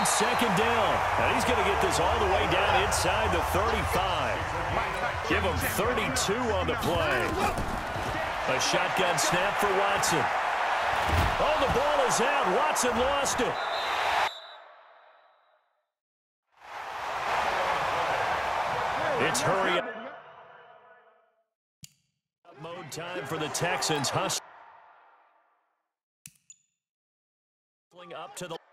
on second down. And he's going to get this all the way down inside the 35. Give him 32 on the play. A shotgun snap for Watson. Oh, the ball is out. Watson lost it. It's hurry up mode time for the Texans. Hustling up to the